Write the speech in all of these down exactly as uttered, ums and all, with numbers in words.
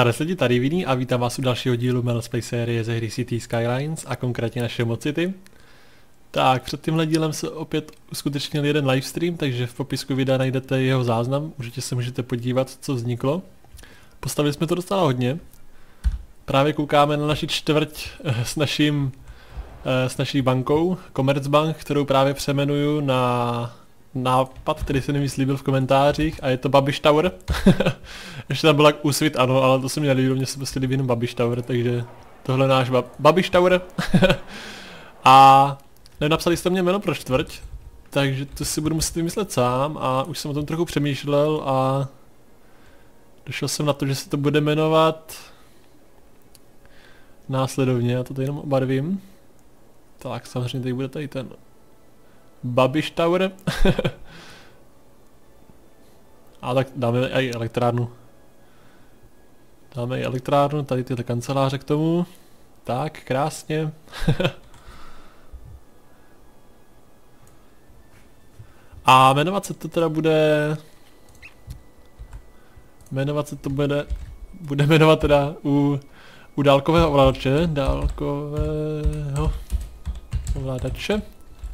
Zdar lidi, tady Vinný a vítám vás u dalšího dílu Let's Play série ze hry Cities Skylines a konkrétně naše Mod City. Tak, před tímhle dílem se opět uskutečnil jeden livestream, takže v popisku videa najdete jeho záznam, určitě se můžete podívat, co vzniklo. Postavili jsme to docela hodně. Právě koukáme na naši čtvrť s naším, s naší bankou, Commerzbank, kterou právě přemenuju na nápad, který se mi slíbil v komentářích, a je to Babiš Tower. Ještě tam byla Úsvit, ano, ale to se mi nelíbilo, mě se prostě líbí jenom Babiš Tower, takže tohle je náš ba Babiš Tower. A nenapsali jste mě jméno pro čtvrť, takže to si budu muset vymyslet sám a už jsem o tom trochu přemýšlel a došel jsem na to, že se to bude jmenovat následovně, já to tady jenom obarvím. Tak samozřejmě tady bude tady ten Babiš Tower. A tak dáme i elektrárnu. Dáme i elektrárnu, tady tyhle kanceláře k tomu. Tak, krásně. A jmenovat se to teda bude... Jmenovat se to bude... Bude jmenovat teda u, u dálkového ovladače. Dálkového ovladače.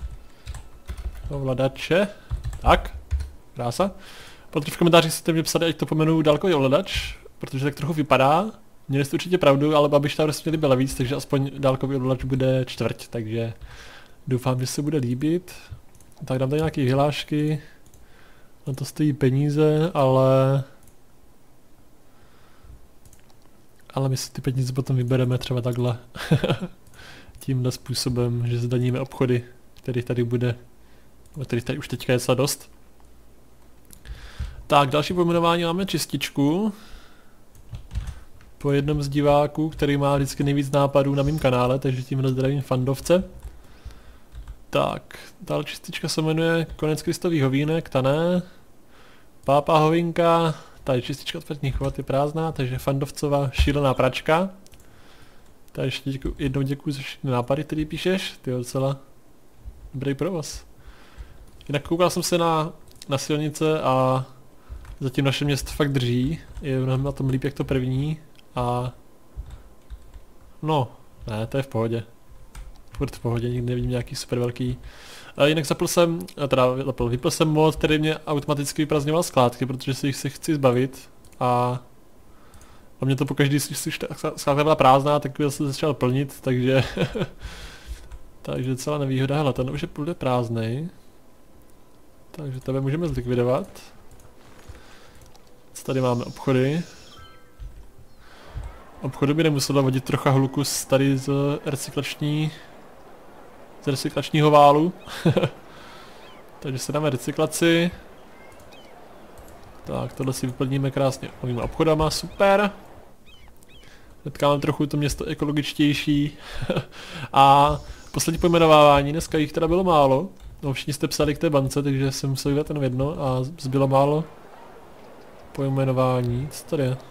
Ovladače. Tak. Krása. Protože v komentářích jste mě psali, ať to pomenu dálkový ovladač, protože tak trochu vypadá. Měli jste určitě pravdu, ale Babiš Tower se mi líbila víc, takže aspoň dálkový ovladač bude čtvrť, takže doufám, že se bude líbit. Tak dám tady nějaké vyhlášky. Na to stojí peníze, ale... Ale my si ty peníze potom vybereme třeba takhle. Tímhle způsobem, že zdaníme obchody, kterých tady bude. O kterých tady už teďka je docela dost. Tak, další pojmenování máme čističku. Po jednom z diváků, který má vždycky nejvíc nápadů na mém kanále, takže tímhle zdravím fandovce. Tak, ta čistička se jmenuje Konec Kristových hovínek, ta ne. Pápa hovinka, tady čistička odpadních chovat je prázdná, takže fandovcová šílená pračka. Tady ještě děkuji, jednou děkuji za všechny nápady, který píšeš, ty je docela dobrý provoz. Jinak koukal jsem se na, na silnice a zatím naše město fakt drží, je mnohem na tom líp jak to první a... No, ne, to je v pohodě. Furt v pohodě, nikdy nevidím nějaký super velký. A jinak zapl jsem, teda zapl, vypl jsem mod, který mě automaticky vyprazňoval skládky, protože si jich se chci zbavit a... A mě to pokaždý, když skládka byla prázdná, tak se začal plnit, takže... takže celá nevýhoda, hele, ten už je půl prázdnej. Takže tebe můžeme zlikvidovat. Co tady máme? Obchody. Obchodu by nemuselo vodit trocha hluku z tady z recyklační... z recyklačního válu. Takže se dáme recyklaci. Tak, tohle si vyplníme krásně novýma obchodama, super. Hnedka mám trochu to město ekologičtější. A poslední pojmenovávání, dneska jich teda bylo málo. No, všichni jste psali k té bance, takže jsem musel vydat jenom jedno a zbylo málo pojmenování. Co tady je?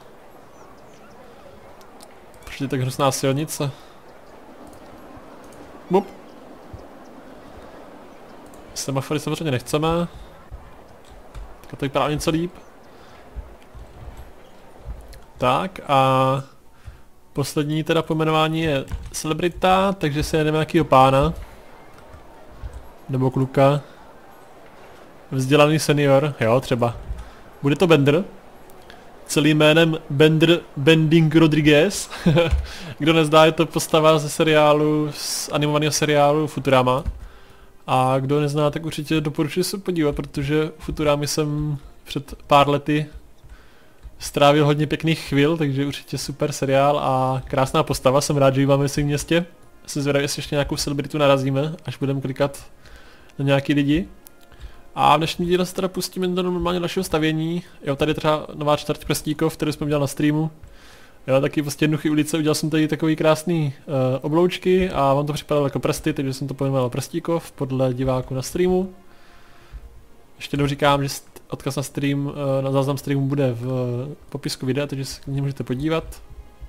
Proč je tak hnusná silnice? Bup. Semafory samozřejmě nechceme. Tak to vypadá něco líp. Tak a poslední teda pojmenování je celebrita, takže se jedeme nějakýho pána. Nebo kluka. Vzdělaný senior, jo třeba. Bude to Bender. Celým jménem Bender Bending Rodriguez. Kdo nezdá, je to postava ze seriálu, z animovaného seriálu Futurama. A kdo nezná, tak určitě doporučuji se podívat, protože Futurami jsem před pár lety strávil hodně pěkných chvil, takže určitě super seriál a krásná postava, jsem rád, že ji máme v svém městě. Jsem zvědavý, jestli ještě nějakou celebritu narazíme, až budeme klikat na nějaký lidi. A v dnešní díle se teda pustíme do normálně našeho stavění. Jo, tady je třeba nová čtvrť Prstíkov, kterou jsme udělali na streamu. Jo, taky prostě jednoduchý ulice, udělal jsem tady takový krásný uh, obloučky a vám to připadalo jako prsty, takže jsem to pojmenoval Prstíkov podle diváku na streamu. Ještě jednou říkám, že odkaz na stream, uh, na záznam streamu bude v uh, popisku videa, takže se k němu můžete podívat.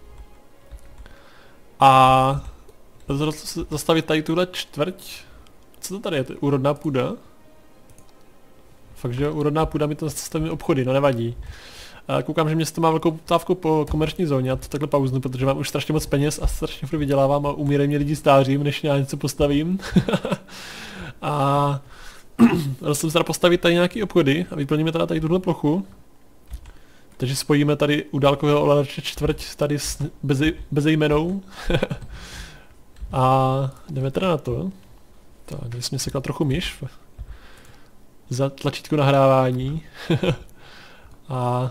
A rozhodl jsem se zastavit tady tuhle čtvrť. Co to tady je? To je úrodná půda? Fakt, že úrodná půda mi to zastavíme obchody, no nevadí. A koukám, že město má velkou poptávku po komerční zóně, a to takhle pauznu, protože mám už strašně moc peněz a strašně furt vydělávám a umírají mě lidi stářím, než já něco postavím. A rozhodl jsem se teda postavit tady nějaký obchody a vyplníme teda tady tuhle plochu. Takže spojíme tady u dálkového ovladače čtvrť tady s beze, bezejmenou. A jdeme teda na to. Tak, tady jsem sekal trochu myš. Za tlačítko nahrávání. A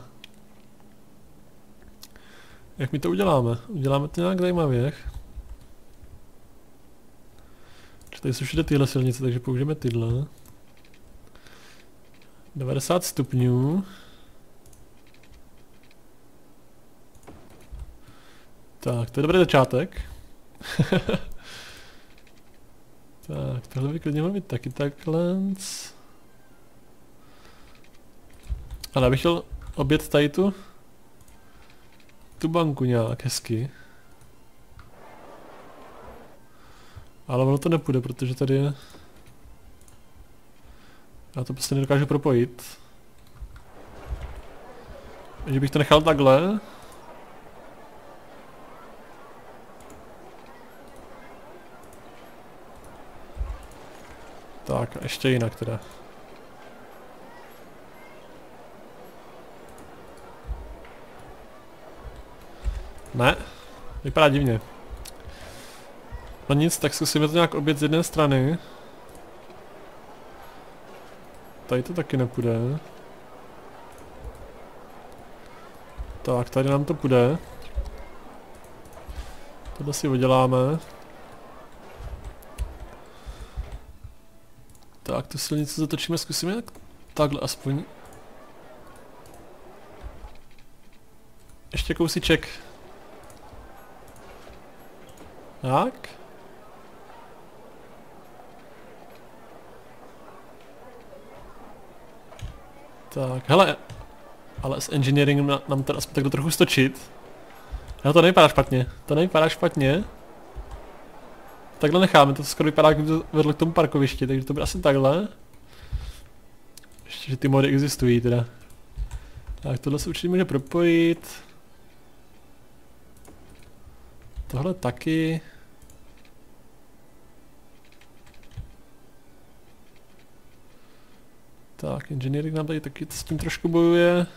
jak my to uděláme? Uděláme to nějak zajímavě. Tady jsou všude tyhle silnice, takže použijeme tyhle. devadesát stupňů. Tak, to je dobrý začátek. Tak, tohle by klidně mohlo být taky takhle. Ale abych chtěl obět tady tu tu banku nějak hezky. Ale ono to nepůjde, protože tady je... Já to prostě nedokážu propojit. Takže bych to nechal takhle. Tak a ještě jinak teda. Ne, vypadá divně. No nic, tak zkusíme to nějak obět z jedné strany. Tady to taky nepůjde. Tak, tady nám to půjde. Tohle si uděláme. Tak, tu silnici zatočíme, zkusíme jak takhle aspoň. Ještě kousíček. Tak. Tak, hele. Ale s engineeringem nám to aspoň takhle trochu stočit. No to nevypadá špatně, to nevypadá špatně. Takhle necháme, to skoro vypadá, jak to vedlo k tomu parkovišti, takže to bude asi takhle. Ještě, že ty mody existují teda. Tak tohle se určitě může propojit. Tohle taky. Tak, engineering nám tady taky s tím trošku bojuje.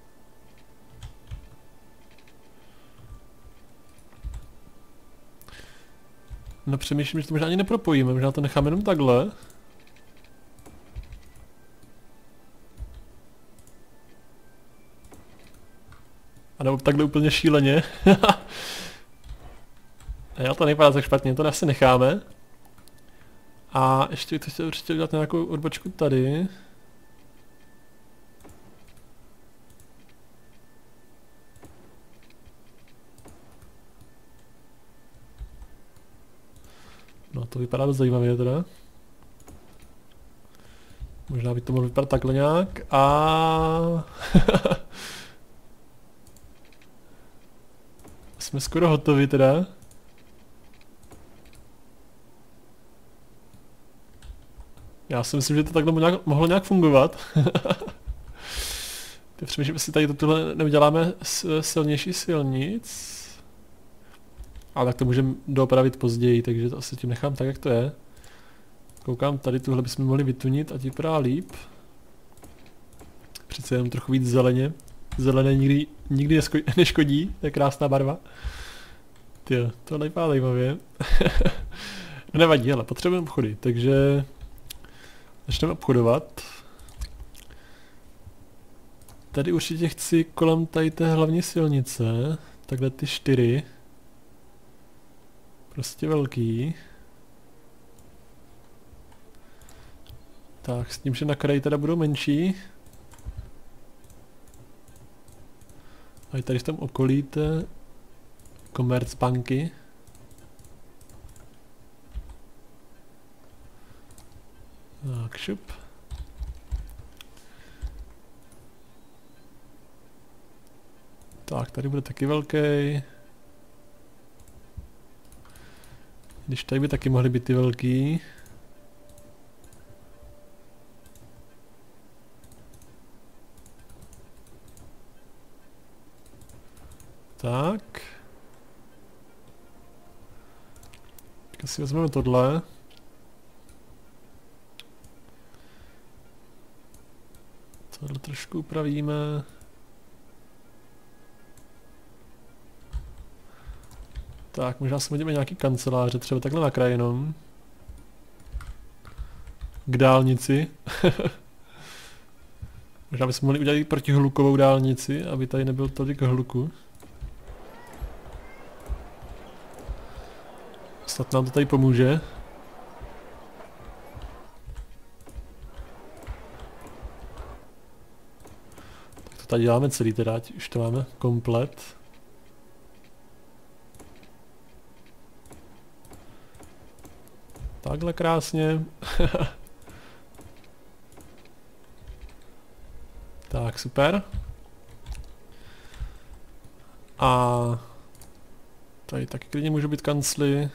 No přemýšlím, že to možná ani nepropojíme, možná to necháme jenom takhle. A nebo takhle úplně šíleně. Já to nevypadá tak špatně, to asi necháme. A ještě bych to chtěl určitě udělat nějakou odbočku tady. No to vypadá dost zajímavě teda. Možná by to mohlo vypadat takhle nějak a jsme skoro hotovi teda. Já si myslím, že to takhle nějak, mohlo nějak fungovat. Teď přemýšlím, jestli tady tohle neuděláme silnější silnic. Ale tak to můžeme doopravit později, takže to asi tím nechám tak, jak to je. Koukám, tady tuhle bychom mohli vytunit a ti vypadá líp. Přece jenom trochu víc zeleně. Zelené nikdy, nikdy neškodí, to je krásná barva. Tyjo, tohle vypadá zajímavě. No nevadí, ale potřebujeme obchody, takže začneme obchodovat. Tady určitě chci kolem tady té hlavní silnice, takhle ty čtyři. Prostě velký. Tak, s tím, že na kraji teda budou menší. A i tady v tom okolíte Commerzbanky. Tak, šup. Tak, tady bude taky velký. Když tady by taky mohly být ty velký. Tak. Tak si vezmeme tohle. Tohle trošku upravíme. Tak, možná si hodíme nějaký kanceláře, třeba takhle na kraji jenom. K dálnici. Možná bychom mohli udělat protihlukovou dálnici, aby tady nebyl tolik hluku. Snad nám to tady pomůže. Tak to tady děláme celý teda, ať už to máme komplet. Takhle krásně. Tak, super. A tady taky klidně můžou být kancly.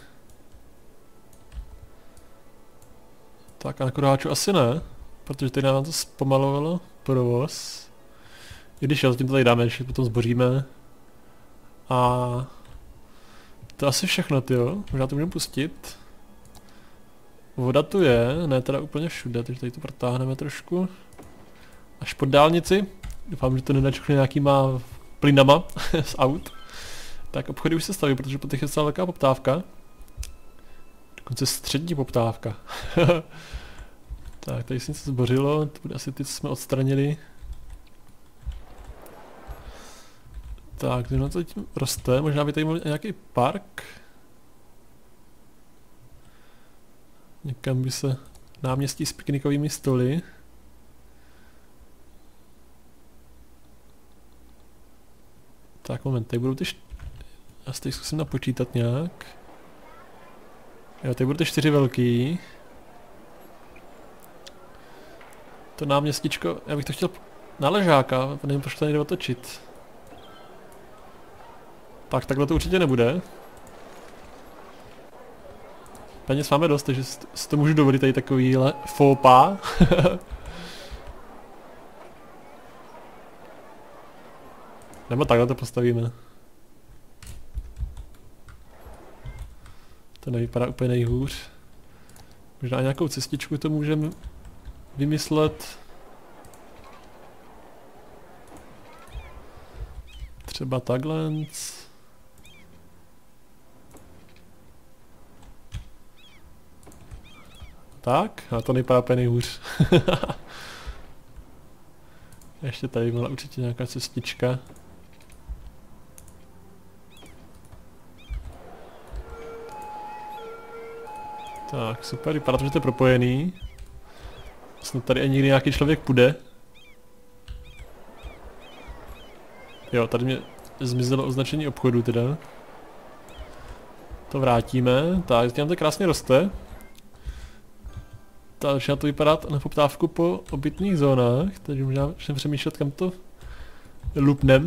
Tak a na Kruháču asi ne, protože tady nám to zpomalovalo provoz. I když jo, zatím to tady dáme, ještě potom zboříme. A to asi všechno, tyjo. Možná to můžeme pustit. Voda tu je, ne teda úplně všude, takže tady to protáhneme trošku. Až pod dálnici. Doufám, že to nenačkne nějakýma plynama z aut. Tak obchody už se staví, protože po těch je celá velká poptávka. Dokonce střední poptávka. Tak, tady se něco zbořilo, to bude asi ty, co jsme odstranili. Tak, no to teď roste, možná by tady mohl nějaký park. Někam by se náměstí s piknikovými stoly. Tak moment, tady budou ty št... Já si tady zkusím napočítat nějak. Jo, tady budou ty čtyři velký. To náměstíčko, já bych to chtěl na ležáka, nevím, proč to nejde otočit. Tak, takhle to určitě nebude. Peněz máme dost, takže si to můžu dovolit tady takovýhle faux pas. Nebo takhle to postavíme. To nevypadá úplně nejhůř. Možná nějakou cestičku to můžeme vymyslet. Třeba takhle. Tak, a to nevypadá úplně nejhůř. Ještě tady byla určitě nějaká cestička. Tak, super, vypadá to, že to je propojený. Snad tady ani nikdy nějaký člověk půjde. Jo, tady mě zmizelo označení obchodu teda. To vrátíme, tak, teď nám to krásně roste. Tak začíná to vypadat na poptávku po obytných zónách, takže možná začneme přemýšlet, kam to lupnem.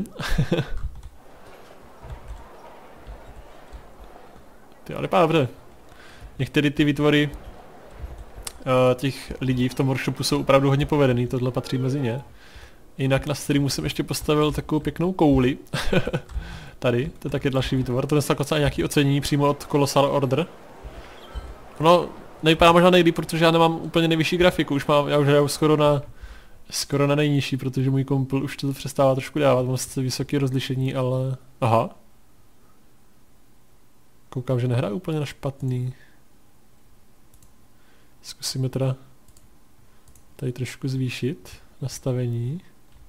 Ty, ale vypadá dobře. Některé ty výtvory uh, těch lidí v tom workshopu jsou opravdu hodně povedený, tohle patří mezi ně. Jinak na streamu jsem ještě postavil takovou pěknou kouli. Tady, to je taky další výtvor, to dostal docela nějaký ocení přímo od Colossal Order. No, nevypadá možná nejlíp, protože já nemám úplně nejvyšší grafiku, už mám, já už hraju skoro na, skoro na nejnižší, protože můj kompl už to přestává trošku dávat, mám sice vysoké rozlišení, ale... Aha. Koukám, že nehraju úplně na špatný. Zkusíme teda tady trošku zvýšit nastavení.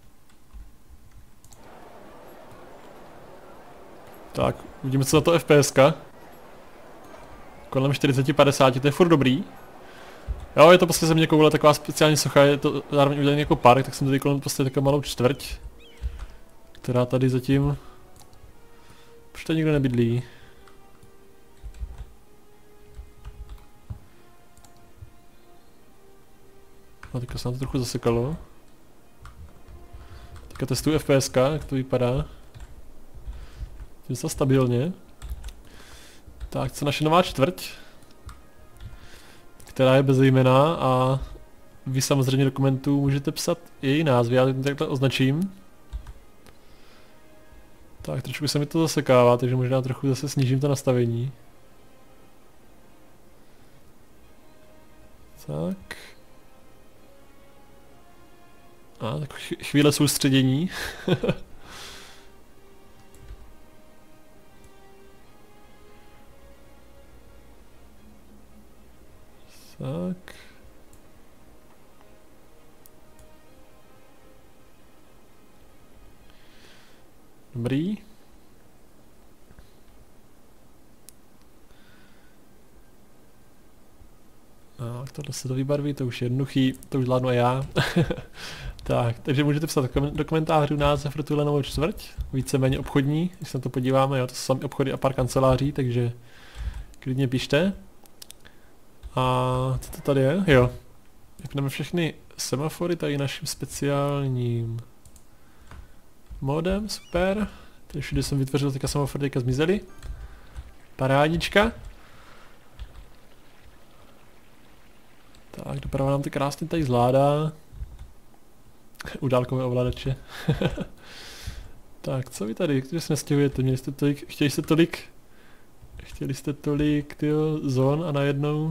Tak, uvidíme, co na to FPSka. Kolem čtyřicet padesát, to je furt dobrý. Jo, je to prostě země koule, taková speciální socha, je to zároveň udělaný jako park, tak jsem tady kolem prostě takovou malou čtvrť. Která tady zatím... Proč tady nikdo nebydlí? No, teďka se nám to trochu zasekalo. Teďka testuju F P S, jak to vypadá. Je to stabilně. Tak, co naše nová čtvrť, která je bezejmenná a vy samozřejmě do komentů můžete psat její názvy, já to takhle označím. Tak trošku se mi to zasekává, takže možná trochu zase snížím to nastavení. Tak. A tak chvíle soustředění. Tak. Dobrý. Tak, tohle se to vybarví, to už je jednoduchý, to už zvládnu a já. Tak, takže můžete psat do komentářů název pro tuhle novou čtvrť, víceméně obchodní, když se na to podíváme, jo, to jsou sami obchody a pár kanceláří, takže klidně pište. A co to tady je? Jo. Vypneme všechny semafory tady naším speciálním modem, super. Tady všude jsem vytvořil teďka semafory, teďka zmizely. Parádička. Tak, doprava nám to krásně tady zvládá. U dálkové ovladače. Tak, co vy tady, když se nestěhujete? Měli jste tolik, chtěli jste tolik, chtěli jste tolik, tyjo, zón a najednou...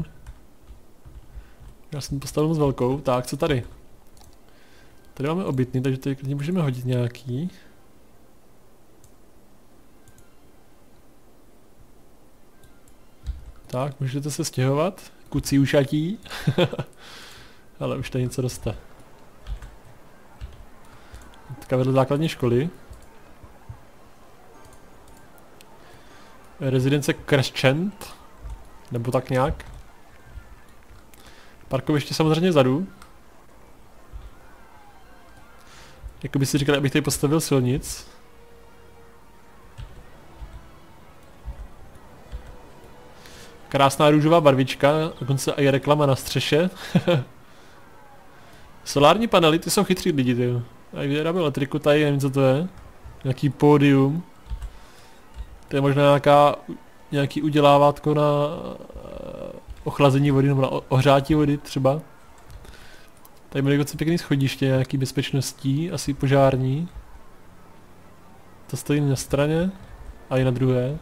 Já jsem postavil moc velkou. Tak, co tady? Tady máme obytný, takže tady klidně můžeme hodit nějaký. Tak, můžete se stěhovat. Kucí ušatí. Ale už tady něco roste. Teďka vedle základní školy. Rezidence Crescent. Nebo tak nějak. Parkoviště samozřejmě vzadu. Jako by si říkal, abych tady postavil silnic. Krásná růžová barvička, dokonce i reklama na střeše. Solární panely, ty jsou chytrý lidi, tyjo. A vyrábí elektriku, tady nevím, co to je. Nějaký pódium. To je možná nějaká, nějaký udělávátko na ochlazení vody, nebo na ohřátí vody třeba. Tady máme docela pěkný schodiště, nějaký bezpečností, asi požární. To stojí na straně a i na druhé.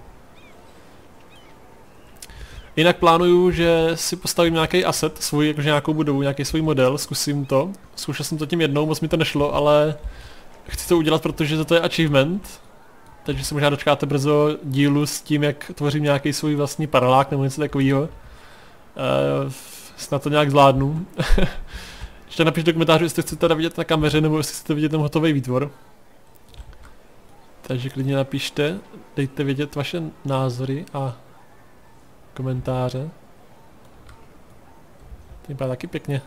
Jinak plánuju, že si postavím nějaký asset, svůj, jakože nějakou budovu, nějaký svůj model, zkusím to. Zkoušel jsem to tím jednou, moc mi to nešlo, ale chci to udělat, protože to je achievement. Takže se možná dočkáte brzo dílu s tím, jak tvořím nějaký svůj vlastní paralák nebo něco takového. Uh, snad to nějak zvládnu. Ještě napište do komentářů, jestli chcete to vidět na kameře nebo jestli chcete vidět ten hotový výtvor. Takže klidně napište, dejte vědět vaše názory a komentáře. To vypadá taky pěkně.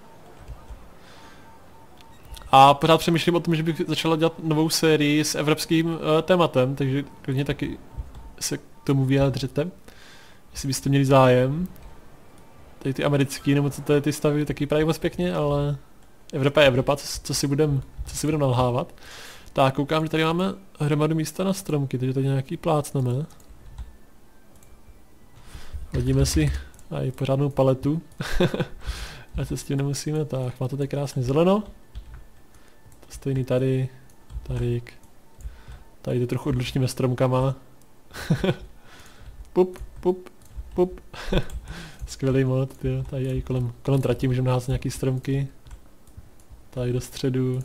A pořád přemýšlím o tom, že bych začala dělat novou sérii s evropským uh, tématem, takže klidně taky se k tomu vyjádřete, jestli byste měli zájem. Tady ty americký, nebo co to je, ty stavy taky vypadají moc pěkně, ale Evropa je Evropa, co, co si budem, co si budem nalhávat. Tak, koukám, že tady máme hromadu místa na stromky, takže tady nějaký plácneme. Hodíme si aj pořádnou paletu. A se s tím nemusíme, tak, má to tady krásně zeleno. To stejný tady, tadyk. Tady to trochu odlučníme stromkama. Pup, pup, pup. Skvělý mod, tyjo. Tady i kolem, kolem trati můžeme naházet nějaký stromky. Tady do středu.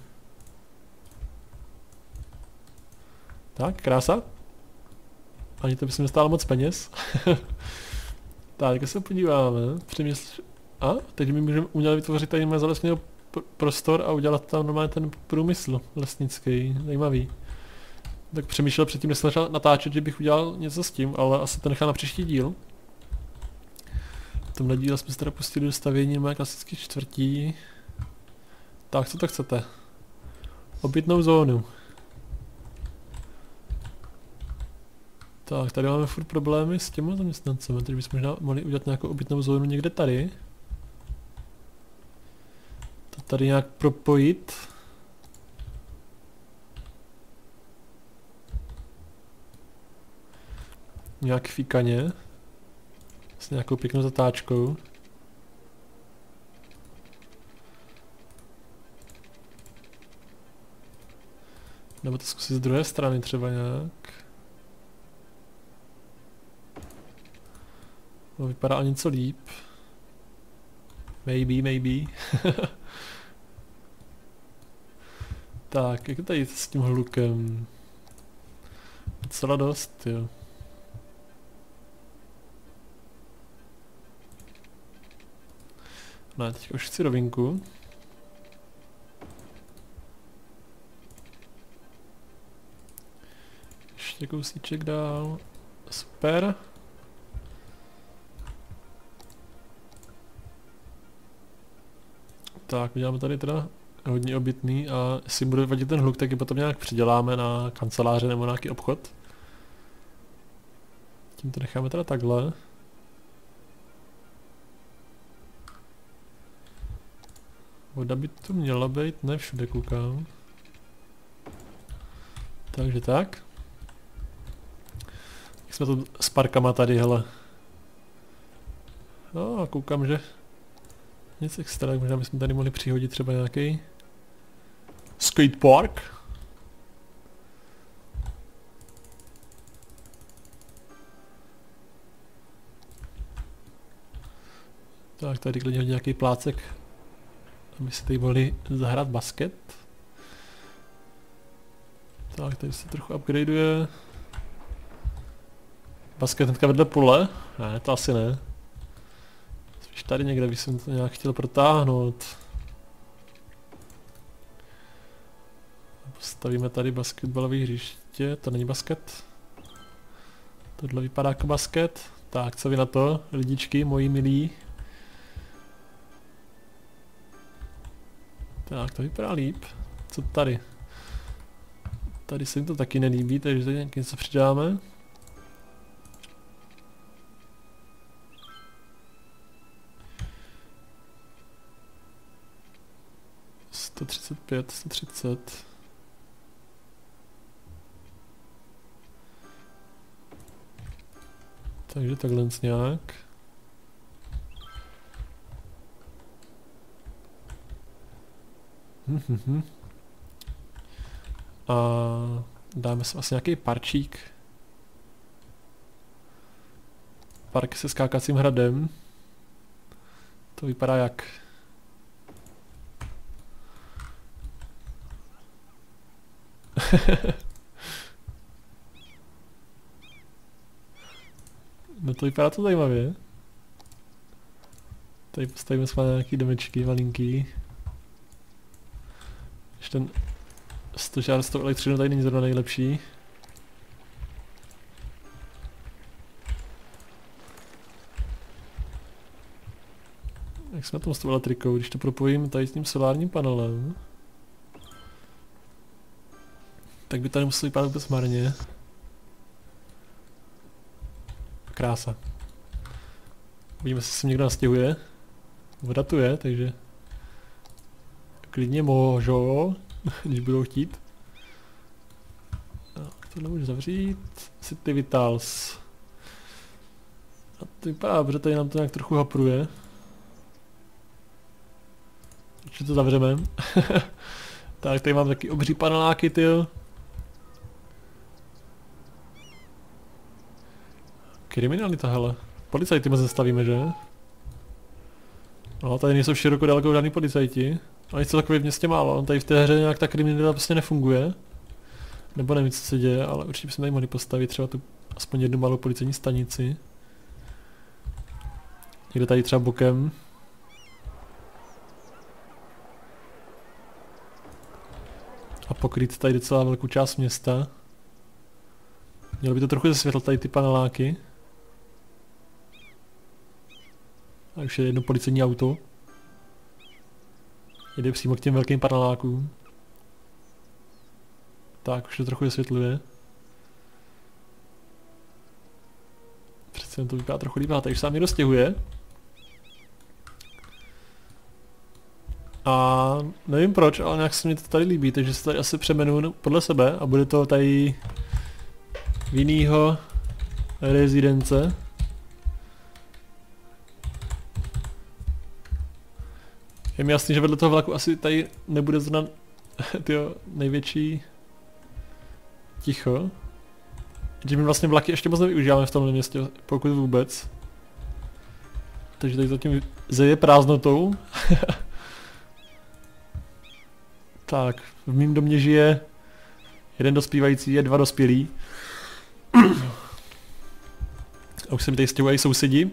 Tak, krása. Ani to by se mi stálo moc peněz. Tak, jak se podíváme. Přemysl... A, teď my můžeme uměle vytvořit tady zalesněný pr prostor a udělat tam normálně ten průmysl lesnický, zajímavý. Tak přemýšlel předtím, než jsem začal natáčet, že bych udělal něco s tím, ale asi to nechám na příští díl. V tomhle díle jsme se teda pustili do stavění mé klasické čtvrtí. Tak, co to chcete? Obytnou zónu. Tak, tady máme furt problémy s těmi zaměstnancemi, takže bychom možná mohli udělat nějakou obytnou zónu někde tady. To tady nějak propojit. Nějak fíkaně. S nějakou pěknou zatáčkou. Nebo to zkusit z druhé strany třeba nějak. To vypadá o něco líp. Maybe, maybe. Tak, jak je tady s tím hlukem? Docela dost, jo. No, teď už chci rovinku. Ještě kousíček dál. Super. Tak, uděláme tady teda hodně obytný a jestli bude vadit ten hluk, tak ji potom nějak přiděláme na kanceláře nebo nějaký obchod. Tím to necháme teda takhle. Voda by tu měla být, ne všude koukám. Takže tak. Jak jsme tu s parkama tady, hele. No a koukám, že nic extra, možná bychom tady mohli přihodit třeba nějaký skatepark. Tak tady klidně hodit nějaký plácek, aby si tady mohli zahrát basket. Tak tady se trochu upgradeuje. Basket hnedka vedle pole? Ne, to asi ne. Spíš tady někde bych jsem to nějak chtěl protáhnout. Postavíme tady basketbalové hřiště, to není basket. Tohle vypadá jako basket. Tak, co vy na to, lidičky, moji milí? Tak, to vypadá líp. Co tady? Tady se jim to taky nelíbí, takže tady něco přidáme. sto třicet pět, sto třicet. Takže takhle nějak. Mhm. A dáme si asi nějaký parčík. Park se skákacím hradem. To vypadá jak? No to vypadá to zajímavě. Tady postavíme s nějaký domečky malinký. Ještě ten stožár s tou elektřinou tady není zrovna nejlepší. Jak jsme na tom s tou elektrikou, když to propojím tady s tím solárním panelem, tak by to nemuselo vypadat vůbec marně. Krása. Uvidíme, jestli se někdo nastěhuje. Voda tu je, takže klidně můžou, když budou chtít. Tak, tohle můžu zavřít. City Vitals. A to vypadá dobře, tady nám to nějak trochu hapruje. Určitě to zavřeme. Tak, tady mám taky obří paneláky, tyjo. Kriminalita, hele. Policajty moc zastavíme, že? No, tady nejsou široko daleko žádný policajti. A něco takové v městě málo, on tady v té hře nějak ta kriminalita prostě nefunguje. Nebo nevím, co se děje, ale určitě bychom tady mohli postavit třeba tu aspoň jednu malou policejní stanici. Někde tady třeba bokem. A pokrýt tady docela velkou část města. Mělo by to trochu zasvětlit tady ty paneláky. A už je jedno policejní auto. Jde přímo k těm velkým panelákům. Tak, už to trochu vysvětluje. Přece jen to vypadá trochu líbá, takže se nám někdo stěhuje. A nevím proč, ale nějak se mi to tady líbí, takže se tady asi přemenuju podle sebe a bude to tady v jinýho rezidence. Je mi jasný, že vedle toho vlaku asi tady nebude zrovna tyjo, největší ticho. Že my vlastně vlaky ještě moc nevyužíváme v tomhle městě, pokud vůbec. Takže tady zatím zeje prázdnotou. Tak, v mým domě žije jeden dospívající, je dva dospělí. A už se mi tady stěhují sousedi.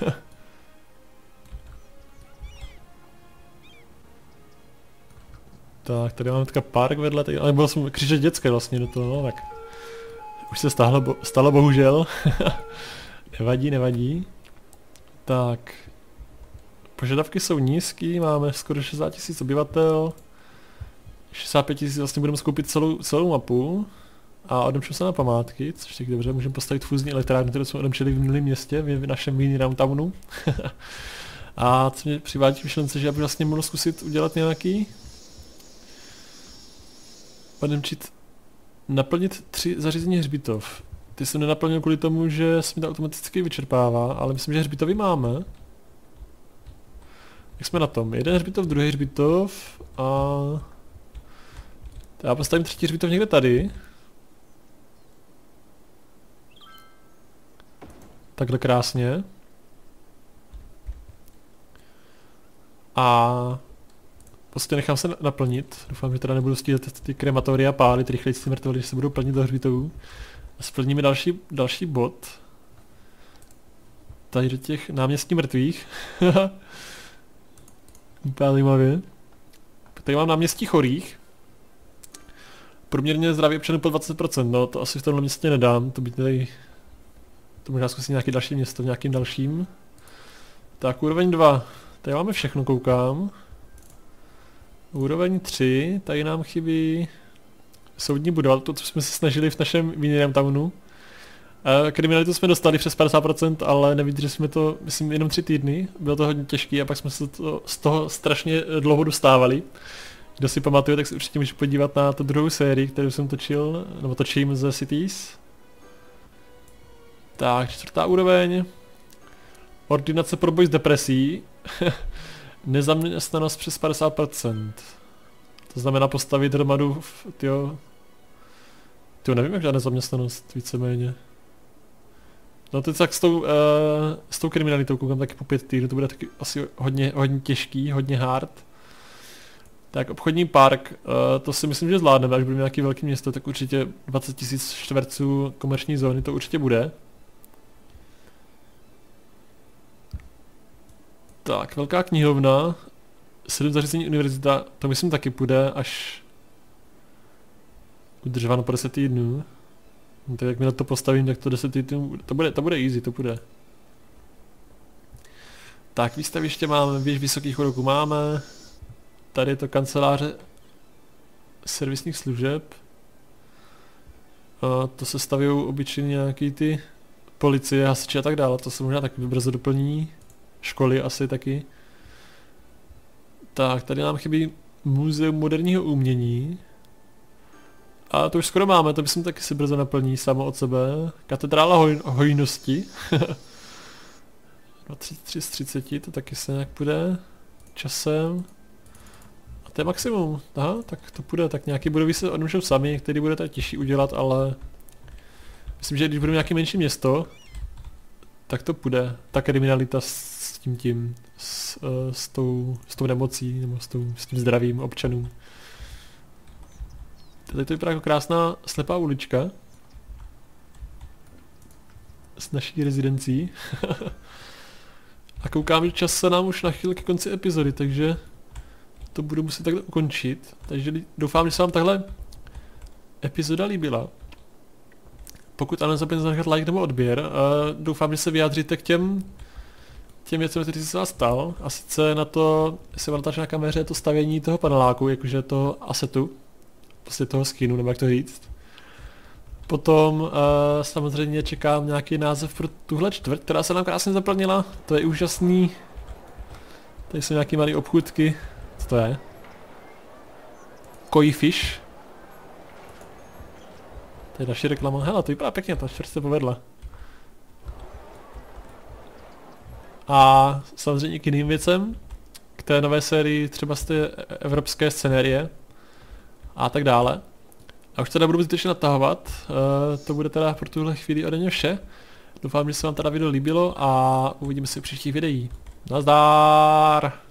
Tak, tady máme teďka park vedle, tady, ale bylo jsem křižet dětské vlastně do toho, no tak. Už se stalo, bo, stalo bohužel. Nevadí, nevadí. Tak. Požadavky jsou nízký, máme skoro šedesát tisíc obyvatel. šedesát pět tisíc vlastně budeme skoupit celou, celou mapu. A odemču se na památky, což tak dobře, můžeme postavit fúzní elektrárny, které jsme odemčili v minulém městě, v našem mini downtownu. A co mě přivádí k myšlence, že já bych vlastně mohl zkusit udělat nějaký... Odemčit... Naplnit tři zařízení hřbitov. Ty jsem nenaplnil kvůli tomu, že se mi to automaticky vyčerpává, ale myslím, že hřbitovy máme. Jak jsme na tom? Jeden hřbitov, druhý hřbitov a... Já postavím třetí hřbitov někde tady. Takhle krásně. A... Prostě nechám se naplnit. Doufám, že teda nebudu stíhat ty krematoria pálit, rychleji ty mrtvoly, že se budou plnit do hřbitovů. A splníme další, další bod. Tady do těch náměstí mrtvých. Úplně zajímavě. Tady mám náměstí chorých. Průměrně zdraví občanů po dvacet procent, no to asi v tomhle městě nedám, to by tady... To možná zkusím nějaké další město v nějakým dalším. Tak, úroveň dva. Tady máme všechno, koukám. Úroveň tři, tady nám chybí soudní budova, to, co jsme se snažili v našem Vineyard Townu. E, kriminalitu jsme dostali přes padesát procent, ale nevydrželi jsme to, myslím, jenom tři týdny. Bylo to hodně těžké a pak jsme se to, z toho strašně dlouho dostávali. Kdo si pamatuje, tak se určitě můžu podívat na tu druhou sérii, kterou jsem točil, nebo točím ze Cities. Tak, čtvrtá úroveň. Ordinace pro boj s depresí. Nezaměstnanost přes padesát procent. To znamená postavit hromadu, tyjo... Tyjo, nevím jak žádná nezaměstnanost, víceméně. No teď tak s tou, uh, s tou kriminalitou koukám taky po pět týdnů, to bude taky asi hodně, hodně těžký, hodně hard. Tak obchodní park, uh, to si myslím, že zvládneme, až budeme nějaký velký město, tak určitě dvacet tisíc čtverců komerční zóny, to určitě bude. Tak, velká knihovna, sedm zařízení univerzita, to myslím taky půjde až udržováno po deset týdnů. No, tak jakmile to postavím, tak to deset týdnů, to bude, to bude easy, to bude. Tak, výstaviště máme, věž vysokých úroků máme. Tady je to kanceláře servisních služeb. A to se staví obyčejně nějaký ty policie, hasiči a tak dále, to se možná taky brzo doplní. Školy asi taky. Tak, tady nám chybí muzeum moderního umění. A to už skoro máme, to myslím taky si brzo naplní samo od sebe. Katedrála hoj hojnosti. dvacet tři z třiceti, to taky se nějak půjde časem. A to je maximum. Aha, tak to půjde, tak nějaký budovy se odmůžou sami, který bude tak těžší udělat, ale... Myslím, že když budeme nějaké menší město, tak to půjde. Ta kriminalita s tím tím, s, uh, s, tou, s tou nemocí, nebo s, tou, s tím zdravím občanů. Tady to vypadá jako krásná slepá ulička. S naší rezidencí. A koukám, že čas se nám už nachýl ke konci epizody, takže to budu muset takhle ukončit. Takže doufám, že se vám tahle epizoda líbila. Pokud ano, nezapomeňte zanechat like nebo odběr. Uh, doufám, že se vyjádříte k těm těm věcem, který se vás stal. A sice na to, jestli vám natáčí na kameře, to stavění toho paneláku, jakože toho asetu. Prostě toho skinu, nebo jak to říct. Potom uh, samozřejmě čekám nějaký název pro tuhle čtvrť, která se nám krásně zaplnila. To je úžasný. Tady jsou nějaký malé obchůdky. Co to je? Koi Fish. To je další reklama. Hele, to vypadá pěkně, ta čtvrť se povedla. A samozřejmě k jiným věcem. K té nové sérii třeba z té evropské scenérie. A tak dále. A už teda budu zbytečně natahovat, uh, to bude teda pro tuhle chvíli ode mě vše. Doufám, že se vám teda video líbilo a uvidíme se v příštích videích. Nazdár!